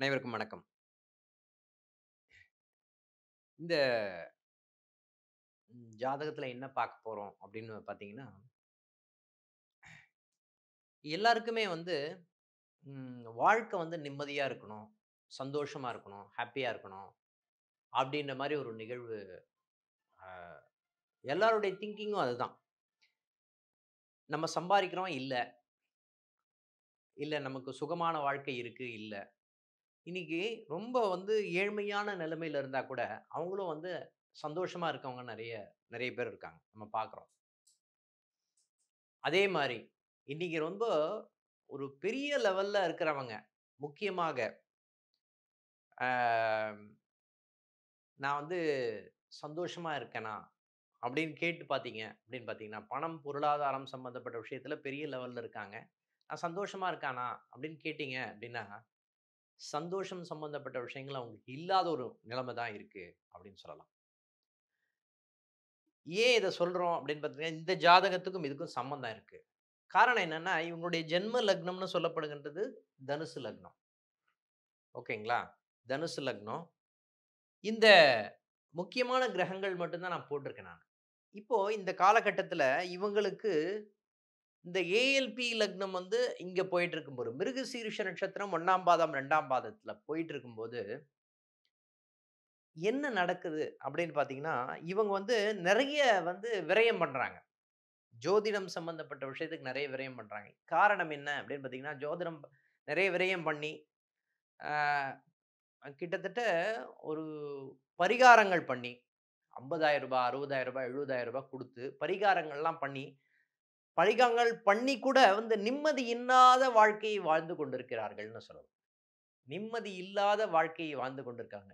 அனைவருக்கும் வணக்கம். இந்த ஜாதகத்துல என்ன பார்க்க போறோம் அப்படின்னு பார்த்தீங்கன்னா, எல்லாருக்குமே வந்து வாழ்க்கை வந்து நிம்மதியா இருக்கணும், சந்தோஷமா இருக்கணும், ஹேப்பியா இருக்கணும் அப்படின்ற மாரி ஒரு நிகழ்வு. அ எல்லாருடைய திங்கிங்கும் அதுதான். நம்ம சம்பாரிக்கிறோம் இல்ல, இல்ல நமக்கு சுகமான வாழ்க்கை இருக்கு இல்ல. இன்னைக்கு ரொம்ப வந்து ஏழ்மையான நிலைமையில இருந்தா கூட, அவங்களும் வந்து சந்தோஷமா இருக்கவங்க நெறைய நெறைய பேர் இருக்காங்க. நம்ம பார்க்குறோம். அதே மாரி, இன்னைக்கு ரொம்ப ஒரு பெரிய லெவல்ல இருக்கிறவங்க, முக்கியமாக ஆ நான் வந்து சந்தோஷமா இருக்கேனா? அப்படின்னு கேட்டு பார்த்தீங்க அப்படின்னு பார்த்தீங்கன்னா, பணம், பொருளாதாரம் சம்மந்தப்பட்ட விஷயத்துல பெரிய லெவல்ல இருக்காங்க. நான் சந்தோஷமா இருக்கானா? அப்படின்னு கேட்டீங்க அப்படின்னா, சந்தோஷம் சம்மந்தப்பட்ட விஷயங்கள் அவங்களுக்கு இல்லாத ஒரு நிலைமை தான் இருக்கு அப்படின்னு சொல்லலாம். ஏன் இத சொல்றோம் அப்படின்னு பார்த்தீங்கன்னா, இந்த ஜாதகத்துக்கும் இதுக்கும் சம்மந்தம் இருக்கு. காரணம் என்னன்னா, இவங்களுடைய ஜென்ம லக்னம்னு சொல்லப்படுகின்றது தனுசு லக்னம். ஓகேங்களா? தனுசு லக்னம். இந்த முக்கியமான கிரகங்கள் மட்டும் தான் நான் போட்டிருக்கேன் நானு. இப்போ இந்த காலகட்டத்தில இவங்களுக்கு இந்த ஏஎல்பி லக்னம் வந்து இங்க போயிட்டு இருக்கும்போது, மிருகசீரிஷ நட்சத்திரம் 1ஆம் பாதம், 2ஆம் பாதத்தில போயிட்டு இருக்கும்போது, என்ன நடக்குது அப்படின்னு பார்த்தீங்கன்னா, இவங்க வந்து நெறைய வந்து விரயம் பண்றாங்க. ஜோதிடம் சம்பந்தப்பட்ட விஷயத்துக்கு நெறைய விரயம் பண்றாங்க. காரணம் என்ன அப்படின்னு பார்த்தீங்கன்னா, ஜோதிடம் நெறைய விரயம் பண்ணி, ஆ கிட்டத்தட்ட ஒரு பரிகாரங்கள் பண்ணி, ரூ. 50,000 ரூ. 60,000 ரூ. 70,000 குடுத்து, பரிகாரங்கள்லாம் பண்ணி, பரிகாரங்கள் பண்ணி கூட வந்து நிம்மதி இல்லாத வாழ்க்கையை வாழ்ந்து கொண்டிருக்கிறார்கள்ன்னு சொல்லலாம். நிம்மதி இல்லாத வாழ்க்கையை வாழ்ந்து கொண்டிருக்காங்க.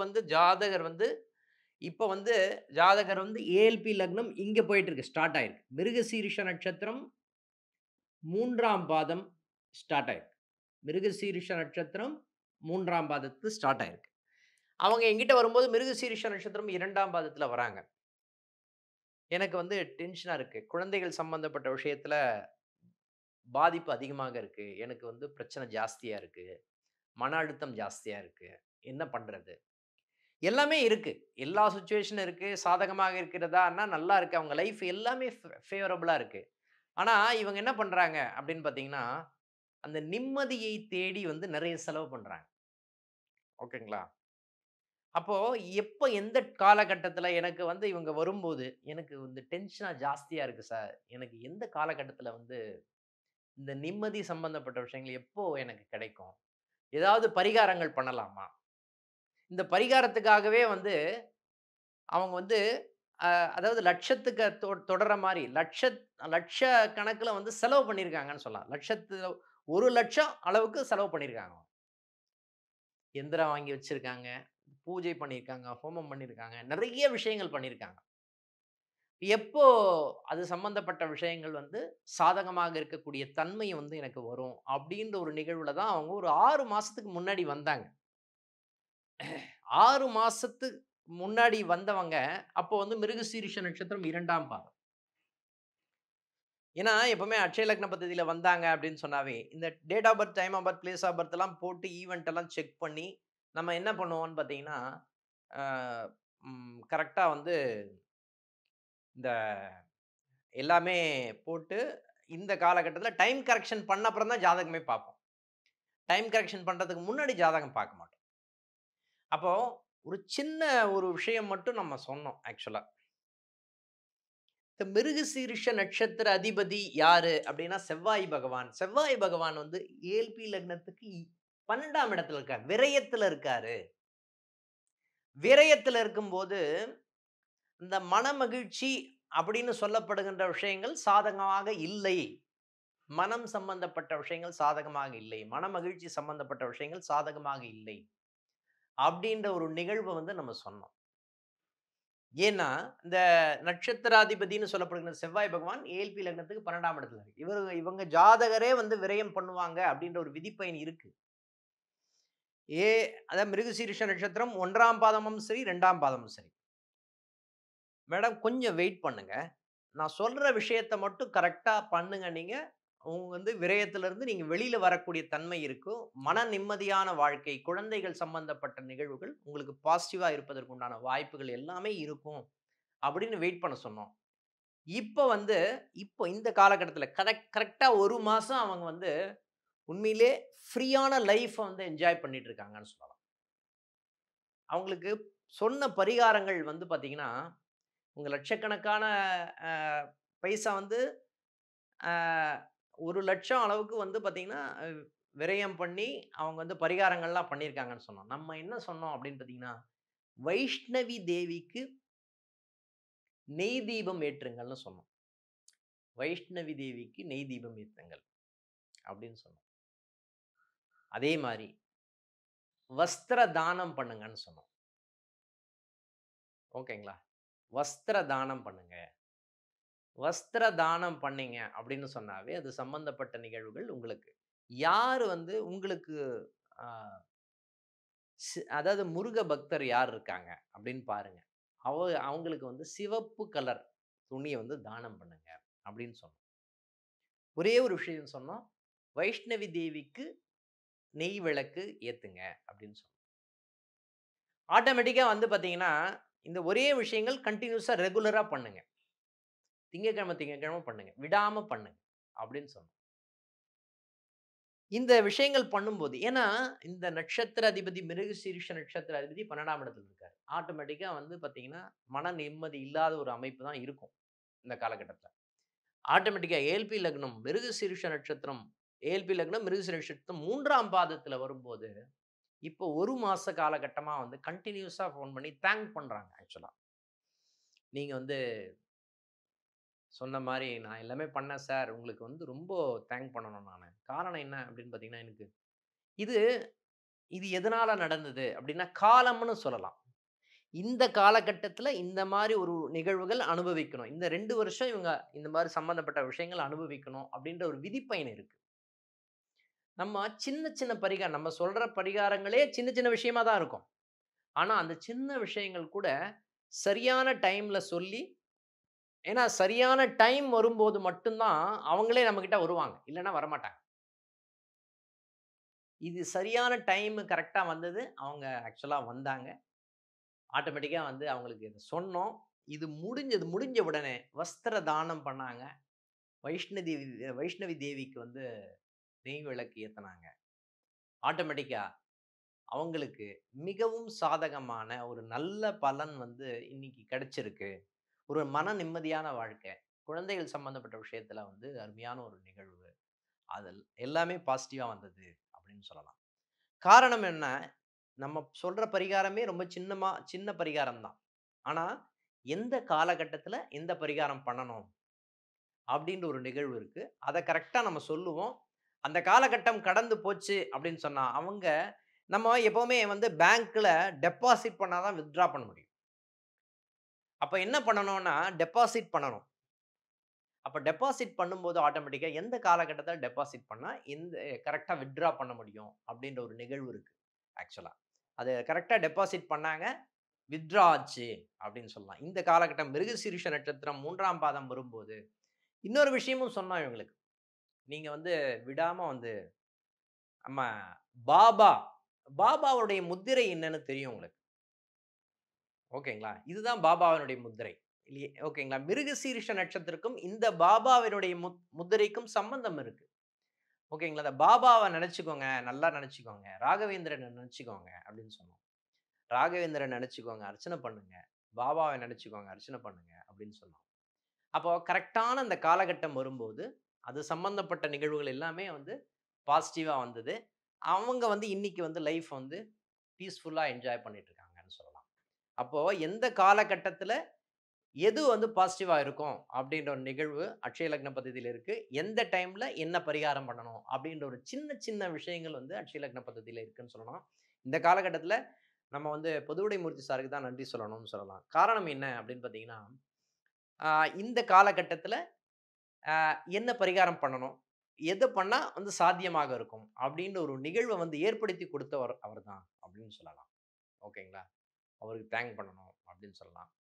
இப்ப வந்து ஜாதகர் வந்து ஏஎல்பி லக்னம் இங்க போயிட்டு இருக்கு. ஸ்டார்ட் ஆயிருக்கு. மிருகசீரிஷ நட்சத்திரம் 3ஆம் பாதம் ஸ்டார்ட் ஆயிருக்கு. மிருகசீரிஷ நட்சத்திரம் 3ஆம் பாதத்து ஸ்டார்ட் ஆயிருக்கு. அவங்க என்கிட்ட வரும்போது மிருகசீரிஷ நட்சத்திரம் 2ஆம் பாதத்துல வராங்க. எனக்கு வந்து டென்ஷனா இருக்கு. குழந்தைகள் சம்பந்தப்பட்ட விஷயத்துல பாதிப்பு அதிகமாக இருக்கு. எனக்கு வந்து பிரச்சனை ஜாஸ்தியா இருக்கு. மன அழுத்தம் ஜாஸ்தியா இருக்கு. என்ன பண்றது? எல்லாமே இருக்கு. எல்லா சிச்சுவேஷனும் இருக்கு. சாதகமாக இருக்கிறதான்னா நல்லா இருக்கு. அவங்க லைஃப் எல்லாமே ஃபேவரபிளா இருக்கு. ஆனா, இவங்க என்ன பண்றாங்க அப்படின்னு பார்த்தீங்கன்னா, அந்த நிம்மதியை தேடி வந்து நெறைய செலவு பண்றாங்க. ஓகேங்களா? அப்போ எப்ப எந்த காலகட்டத்தில எனக்கு வந்து இவங்க வரும்போது, எனக்கு வந்து டென்ஷனா ஜாஸ்தியா இருக்கு சார். எனக்கு எந்த காலகட்டத்தில வந்து இந்த நிம்மதி சம்பந்தப்பட்ட விஷயங்கள் எப்போ எனக்கு கிடைக்கும்? ஏதாவது பரிகாரங்கள் பண்ணலாமா? இந்த பரிகாரத்துக்காகவே வந்து அவங்க வந்து அ அதாவது லட்சத்துக்கு தொடர்ற மாரி, லட்ச கணக்குல வந்து செலவு பண்ணியிருக்காங்கன்னு சொல்லலாம். 1,00,000 அளவுக்கு செலவு பண்ணியிருக்காங்க. எந்திரம் வாங்கி வச்சிருக்காங்க, பூஜை பண்ணியிருக்காங்க, ஹோமம் பண்ணியிருக்காங்க, நெறைய விஷயங்கள் பண்ணியிருக்காங்க. எப்போ அது சம்பந்தப்பட்ட விஷயங்கள் வந்து சாதகமாக இருக்கக்கூடிய தன்மை வந்து எனக்கு வரும், அப்டின்ற ஒரு நிகழ்வுல தான் அவங்க ஒரு 6 மாசத்துக்கு முன்னாடி வந்தாங்க. 6 மாசத்துக்கு முன்னாடி வந்தவங்க, அப்போ வந்து மிருகசீரிஷ நட்சத்திரம் 2ஆம் பாதம். ஏன்னா, எப்பவுமே அட்சய லக்ன பத்ததில வந்தாங்க அப்படின்னு சொன்னாவே, இந்த date of birth, time of birth, place of birth எல்லாம் போட்டு ஈவென்ட் எல்லாம் செக் பண்ணி, நம்ம என்ன பண்ணுவோம்ன்னு பார்த்தீங்கன்னா, ஆ கரெக்ட்டா வந்து இந்த எல்லாமே போட்டு, இந்த காலகட்டத்தில டைம் கரெக்ஷன் பண்ண அப்புறம் தான் ஜாதகமே பார்ப்போம். டைம் கரெக்ஷன் பண்றதுக்கு முன்னாடி ஜாதகம் பார்க்க மாட்டோம். அப்போ ஒரு சின்ன ஒரு விஷயம் மட்டும் நம்ம சொன்னோம் ஆக்சுவலா. இந்த மிருகசீரிஷ நட்சத்திர அதிபதி யாரு அப்படின்னா செவ்வாய் பகவான். செவ்வாய் பகவான் வந்து ஏல்பி லக்னத்துக்கு 12ஆம் இடத்துல இருக்கார். விரயத்துல இருக்காரு. விரயத்துல இருக்கும்போது, இந்த மனமகிழ்ச்சி அப்படின்னு சொல்லப்படுகின்ற விஷயங்கள் சாதகமாக இல்லை. மனம் சம்பந்தப்பட்ட விஷயங்கள் சாதகமாக இல்லை. மனமகிழ்ச்சி சம்பந்தப்பட்ட விஷயங்கள் சாதகமாக இல்லை. அப்படின்ற ஒரு நிகழ்வ வந்து நம்ம சொன்னோம். ஏன்னா, இந்த நட்சத்திராதிபதின்னு சொல்லப்படுகிற செவ்வாய் பகவான் ஏஎல்பி லக்னத்துக்கு 12ஆம் இடத்துல இருக்கு. இவங்க ஜாதகரே வந்து விரயம் பண்ணுவாங்க அப்படின்ற ஒரு விதிப்பயன் இருக்கு. ஏ அதாவது மிருகசீரிஷ நட்சத்திரம் 1ஆம் பாதமும் சரி, 2ஆம் பாதமும் சரி. மேடம் கொஞ்சம் வெயிட் பண்ணுங்க. நான் சொல்ற விஷயத்த மட்டும் கரெக்ட்டா பண்ணுங்க நீங்க. அவங்க வந்து விரயத்திலிருந்து நீங்க வெளியில வரக்கூடிய தன்மை இருக்கும். மன நிம்மதியான வாழ்க்கை, குழந்தைகள் சம்பந்தப்பட்ட நிகழ்வுகள் உங்களுக்கு பாசிட்டிவா இருப்பதற்கு உண்டான வாய்ப்புகள் எல்லாமே இருக்கும். அப்படின்னு வெயிட் பண்ண சொன்னோம். இப்ப வந்து இப்போ இந்த காலகட்டத்தில கரெக்ட்டா 1 மாசம் அவங்க வந்து உண்மையிலே ஃப்ரீயான லைஃப்ப வந்து என்ஜாய் பண்ணிட்டு இருக்காங்கன்னு சொல்லலாம். அவங்களுக்கு சொன்ன பரிகாரங்கள் வந்து பார்த்தீங்கன்னா, உங்க லட்சக்கணக்கான அ பைசா வந்து அ 1,00,000 அளவுக்கு வந்து பார்த்தீங்கன்னா, விரயம் பண்ணி அவங்க வந்து பரிகாரங்கள்லாம் பண்ணியிருக்காங்கன்னு சொன்னோம். நம்ம என்ன சொன்னோம் அப்படின்னு பார்த்தீங்கன்னா, வைஷ்ணவி தேவிக்கு நெய் தீபம் ஏற்றுங்கள்னு சொன்னோம். வைஷ்ணவி தேவிக்கு நெய் தீபம் ஏத்துங்கள் அப்படின்னு சொன்னோம். அதே மாரி வஸ்திர தானம் பண்ணுங்கன்னு சொன்னோம். ஓகேங்களா? வஸ்திர தானம் பண்ணுங்க. வஸ்திர தானம் பண்ணீங்க அப்படின்னு சொன்னாவே, அது சம்பந்தப்பட்ட நிகழ்வுகள் உங்களுக்கு யாரு வந்து உங்களுக்கு அ அதாவது முருக பக்தர் யார் இருக்காங்க அப்படின்னு பாருங்க. அவ அவங்களுக்கு வந்து சிவப்பு கலர் துணிய வந்து தானம் பண்ணுங்க அப்படின்னு சொன்னோம். ஒரே ஒரு விஷயம் சொன்னோம். வைஷ்ணவி தேவிக்கு நெய் விளக்கு ஏத்துங்க அப்படின்னு சொன்னோம். ஆட்டோமேட்டிக்கா வந்து பார்த்தீங்கன்னா, இந்த ஒரே விஷயங்கள் கன்டினியூஸா ரெகுலரா பண்ணுங்க. திங்கட்கிழமை, திங்கட்கிழமை பண்ணுங்க. விடாம பண்ணுங்க அப்படின்னு சொன்னோம். இந்த விஷயங்கள் பண்ணும்போது ஏன்னா, இந்த நட்சத்திர அதிபதி மிருகசீரிஷ நட்சத்திர அதிபதி 12ஆம் இடத்துல இருக்காரு. ஆட்டோமேட்டிக்கா வந்து பார்த்தீங்கன்னா, மன நிம்மதி இல்லாத ஒரு அமைப்பு தான் இருக்கும், இந்த காலகட்டத்தில. ஆட்டோமேட்டிக்கா ஏஎல்பி லக்னம் மிருகசீரிஷ நட்சத்திரம், ஏஎல்பி லக்னம் மிருகசீரிஷ நட்சத்திரம் 3ஆம் பாதத்தில வரும்போது, இப்போ 1 மாச காலகட்டமா வந்து கன்டினியூஸா ஃபோன் பண்ணி தேங்க் பண்றாங்க ஆக்சுவலா. நீங்க வந்து சொன்ன மாரி நான் எல்லாமே பண்ணேன் சார். உங்களுக்கு வந்து ரொம்ப தேங்க் பண்ணணும் நானு. காரணம் என்ன அப்படின்னு பார்த்தீங்கன்னா, எனக்கு இது இது எதனால நடந்தது அப்படின்னா, காலம்னு சொல்லலாம். இந்த காலகட்டத்தில இந்த மாரி ஒரு நிகழ்வுகள் அனுபவிக்கணும். இந்த 2 வருஷம் இவங்க இந்த மாரி சம்மந்தப்பட்ட விஷயங்கள் அனுபவிக்கணும் அப்படின்ற ஒரு விதிப்பயன் இருக்கு. நம்ம சின்ன சின்ன பரிகாரம் நம்ம சொல்ற பரிகாரங்களே சின்ன சின்ன விஷயமா தான் இருக்கும். ஆனா, அந்த சின்ன விஷயங்கள் கூட சரியான டைம்ல சொல்லி ஏன்னா சரியான டைம் வரும்போது மட்டும் தான் அவங்களே நம்மகிட்ட வருவாங்க. இல்லன்னா வரமாட்டாங்க. இது சரியான டைம் கரெக்ட்டா வந்தது. அவங்க ஆக்சுவலா வந்தாங்க. ஆட்டோமேட்டிக்கா வந்து அவங்களுக்கு இத சொன்னோம். இது முடிஞ்சது. முடிஞ்ச உடனே வஸ்திர தானம் பண்ணாங்க. வைஷ்ணவி தேவிக்கு வந்து நெய் விளக்கு ஏத்துனாங்க. ஆட்டோமேட்டிக்கா அவங்களுக்கு மிகவும் சாதகமான ஒரு நல்ல பலன் வந்து இன்னைக்கு கிடைச்சிருக்கு. ஒரு மன நிம்மதியான வாழ்க்கை. குழந்தைகள் சம்பந்தப்பட்ட விஷயத்துல வந்து அருமையான ஒரு நிகழ்வு. அதில் எல்லாமே பாசிட்டிவா வந்தது அப்படின்னு சொல்லலாம். காரணம் என்ன? நம்ம சொல்ற பரிகாரமே ரொம்ப சின்ன பரிகாரம் தான். ஆனா, எந்த காலகட்டத்தில எந்த பரிகாரம் பண்ணணும் அப்படின்ற ஒரு நிகழ்வு இருக்கு. அத கரெக்ட்டா நம்ம சொல்லுவோம். அந்த காலகட்டம் கடந்து போச்சு அப்படின்னு சொன்னா, அவங்க நம்ம எப்பவுமே வந்து பேங்க்ல டெபாசிட் பண்ணா தான் வித்ட்ரா பண்ண முடியும். அப்ப என்ன பண்ணணும்னா, டெபாசிட் பண்ணணும். அப்ப டெபாசிட் பண்ணும்போது ஆட்டோமேட்டிக்கா எந்த காலகட்டத்தில டெபாசிட் பண்ணா, எந்த கரெக்ட்டா வித்ட்ரா பண்ண முடியும் அப்படின்ற ஒரு நிகழ்வு இருக்கு ஆக்சுவலா. அத கரெக்ட்டா டெபாசிட் பண்ணாங்க. வித்ட்ரா ஆச்சு அப்படின்னு சொல்லலாம். இந்த காலகட்டம் மிருகசீரிஷ நட்சத்திரம் 3ஆம் பாதம் வரும்போது, இன்னொரு விஷயமும் சொன்னோம் இவங்களுக்கு. நீங்க வந்து விடாம வந்து நம்ம பாபா பாபாவுடைய முத்திரை என்னன்னு தெரியும் உங்களுக்கு. ஓகேங்களா? இதுதான் பாபாவினுடைய முத்திரை. ஓகேங்களா? மிருகசீரிஷ நட்சத்திரக்கும் இந்த பாபாவினுடைய முத்திரைக்கும் சம்பந்தம் இருக்கு. ஓகேங்களா? அந்த பாபாவ நெனச்சுக்கோங்க. நல்லா நெனச்சுக்கோங்க. ராகவேந்திரன நெனச்சுக்கோங்க அப்படின்னு சொன்னோம். ராகவேந்திரன் நெனச்சுக்கோங்க. அர்ச்சனை பண்ணுங்க. பாபாவ நெனச்சுக்கோங்க. அர்ச்சனை பண்ணுங்க அப்படின்னு சொன்னோம். அப்போ கரெக்ட்டான அந்த காலகட்டம் வரும்போது, அது சம்பந்தப்பட்ட நிகழ்வுகள் எல்லாமே வந்து பாசிட்டிவா வந்தது. அவங்க வந்து இன்னைக்கு வந்து லைஃப் வந்து பீஸ்ஃபுல்லா என்ஜாய் பண்ணிட்டு இருக்காங்கன்னு சொல்லலாம். அப்போ எந்த காலகட்டத்தில எது வந்து பாசிட்டிவா இருக்கும் அப்படின்ற ஒரு நிகழ்வு அட்சய லக்ன பத்ததியில இருக்கு. எந்த டைம்ல என்ன பரிகாரம் பண்ணணும் அப்படின்ற ஒரு சின்ன சின்ன விஷயங்கள் வந்து அட்சய லக்ன பத்ததியில இருக்குன்னு சொல்லலாம். இந்த காலகட்டத்தில நம்ம வந்து பொதுவுடை மூர்த்தி சாருக்கு தான் நன்றி சொல்லணும்னு சொல்லலாம். காரணம் என்ன அப்படின்னு பார்த்தீங்கன்னா, இந்த காலகட்டத்தில என்ன பரிகாரம் பண்ணணும்? எது பண்ணா வந்து சாத்தியமாக இருக்கும்? அப்டின்ற ஒரு நிகழ்வ வந்து ஏற்படுத்தி குடுத்தவர் அவர்தான் அப்டின்னு சொல்லலாம். ஓகேங்களா? அவருக்கு தேங்க் பண்ணணும் அப்டின்னு சொல்லலாம்.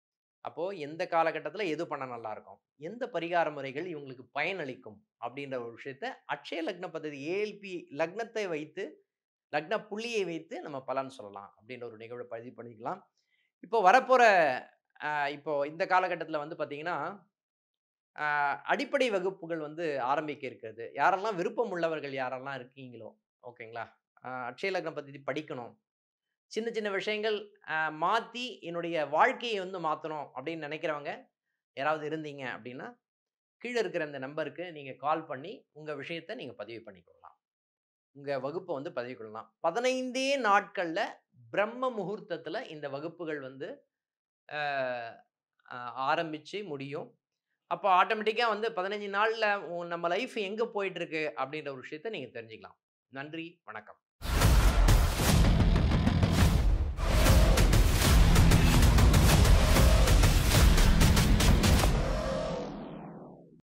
அப்போ எந்த காலகட்டத்தில எது பண்ண நல்லாருக்கும்? எந்த பரிகார முறைகள் இவங்களுக்கு பயனளிக்கும்? அப்படின்ற ஒரு விஷயத்த அட்சய லக்ன பദ്ധதி ஏஎல்பி லக்னத்தை வைத்து, லக்ன புள்ளியை வைத்து நம்ம பலன் சொல்லலாம். அப்படின்ற ஒரு நிகழ்வ பதிவு பண்ணிக்கலாம். இப்போ வரப்போற இப்போ இந்த காலகட்டத்தில வந்து பார்த்தீங்கன்னா, அ அடிப்படை வகுப்புகள் வந்து ஆரம்பிக்க இருக்கிறது. யாரெல்லாம் விருப்பம் உள்ளவர்கள் யாரெல்லாம் இருக்கீங்களோ, ஓகேங்களா? அட்சய லக்ன பத்தி படிக்கணும். சின்ன சின்ன விஷயங்கள் மாத்தி என்னுடைய வாழ்க்கைய வந்து மாத்தணும் அப்படின்னு நினைக்கிறவங்க யாராவது இருந்தீங்க அப்படின்னா, கீழ இருக்கிற இந்த நம்பருக்கு நீங்க கால் பண்ணி உங்க விஷயத்த நீங்க பதிவு பண்ணிக்கொள்ளலாம். உங்க வகுப்ப வந்து பதிவு கொள்ளலாம். 15 நாட்கள்ல பிரம்ம முகூர்த்தத்துல இந்த வகுப்புகள் வந்து அ அ ஆரம்பிச்சு முடியும். அப்ப ஆட்டோமேட்டிக்கா வந்து 15 நாள்ல நம்ம லைஃப் எங்க போயிட்டு இருக்கு அப்படின்ற ஒரு விஷயத்த நீங்க தெரிஞ்சுக்கலாம். நன்றி, வணக்கம்.